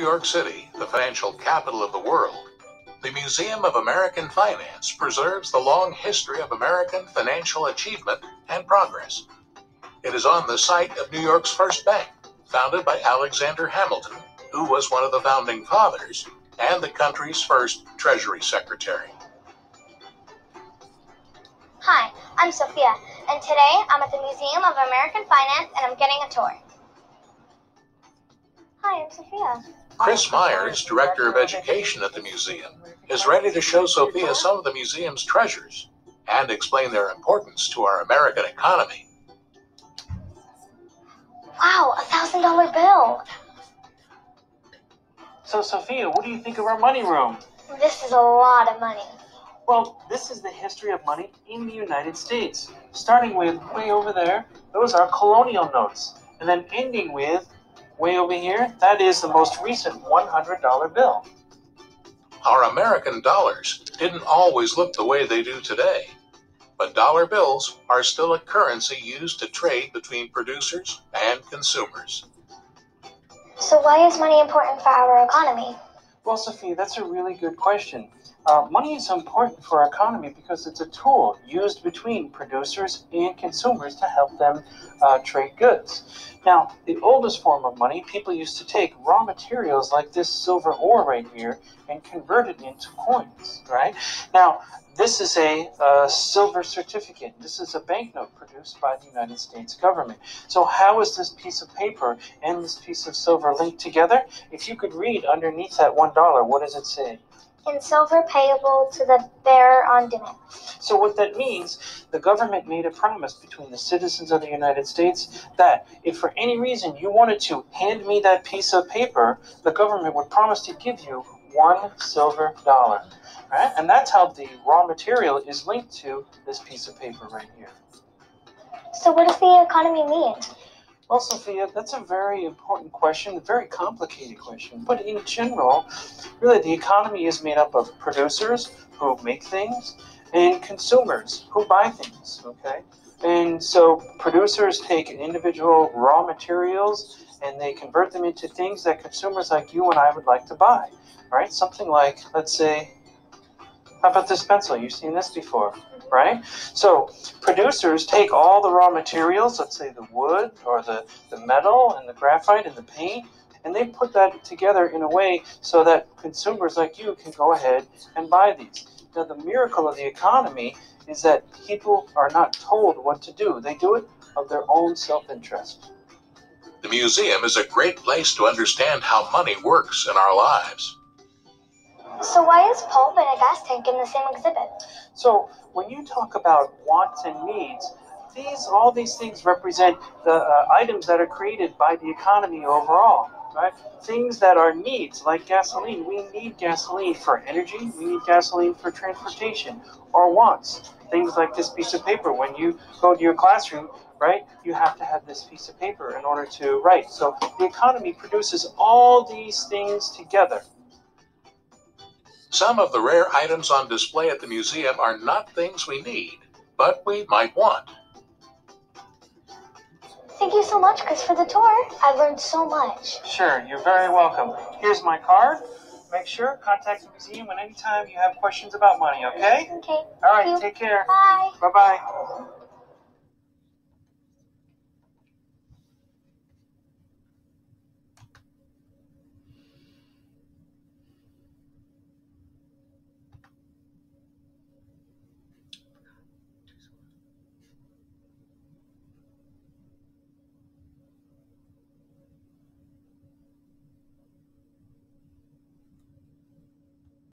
York City, the financial capital of the world, the Museum of American Finance preserves the long history of American financial achievement and progress. It is on the site of New York's first bank, founded by Alexander Hamilton, who was one of the founding fathers and the country's first Treasury Secretary. Hi, I'm Sophia, and today I'm at the Museum of American Finance and I'm getting a tour. Hi, I'm Sophia. Chris Myers, Director of Education at the museum, is ready to show Sophia some of the museum's treasures and explain their importance to our American economy. Wow, $1,000 bill. So, Sophia, what do you think of our money room? This is a lot of money. Well, this is the history of money in the United States. Starting with way over there, those are colonial notes. And then ending with way over here, that is the most recent $100 bill. Our American dollars didn't always look the way they do today, but dollar bills are still a currency used to trade between producers and consumers. So why is money important for our economy? Well, Sophia, that's a really good question. Money is important for our economy because it's a tool used between producers and consumers to help them trade goods. Now, the oldest form of money, people used to take raw materials like this silver ore right here and convert it into coins, right? Now, this is a silver certificate. This is a banknote produced by the United States government. So how is this piece of paper and this piece of silver linked together? If you could read underneath that $1, what does it say? In silver payable to the bearer on demand. So what that means, the government made a promise between the citizens of the United States that if for any reason you wanted to hand me that piece of paper, the government would promise to give you $1 silver. Right? And that's how the raw material is linked to this piece of paper right here. So what does the economy mean? Well, Sophia, that's a very important question, a very complicated question. But in general, really the economy is made up of producers who make things and consumers who buy things, okay? And so producers take individual raw materials and they convert them into things that consumers like you and I would like to buy, all right? Something like, let's say, how about this pencil? You've seen this before, right? So producers take all the raw materials, let's say the wood or the metal and the graphite and the paint, and they put that together in a way so that consumers like you can go ahead and buy these. Now, the miracle of the economy is that people are not told what to do. They do it of their own self-interest. The museum is a great place to understand how money works in our lives. So why is pulp and a gas tank in the same exhibit? So when you talk about wants and needs, all these things represent the items that are created by the economy overall, right? Things that are needs, like gasoline. We need gasoline for energy. We need gasoline for transportation. Or wants, things like this piece of paper. When you go to your classroom, right, you have to have this piece of paper in order to write. So the economy produces all these things together. Some of the rare items on display at the museum are not things we need, but we might want. Thank you so much, Chris, for the tour. I learned so much. Sure, you're very welcome. Here's my card. Make sure, contact the museum anytime you have questions about money, okay? Okay. All right, take care. Bye. Bye-bye.